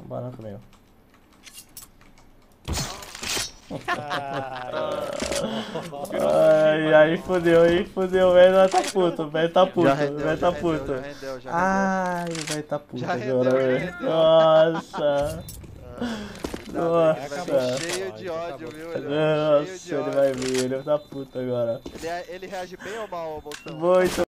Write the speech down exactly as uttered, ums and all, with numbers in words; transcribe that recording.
Bora comigo. Ai, aí fudeu, aí fudeu, o velho tá puto, o velho tá puto, Já o rendeu, velho já tá rendeu, puto. já rendeu, já rendeu. Ai, o velho tá puto Já agora, rendeu, já velho. rendeu. Nossa. Cuidado aí, ele vai Nossa. vir cheio de ódio, viu? Ele vai vir cheio de Nossa, ele vai ódio. vir, ele tá puto agora. Ele, ele reage bem ou mal ao botão? Muito.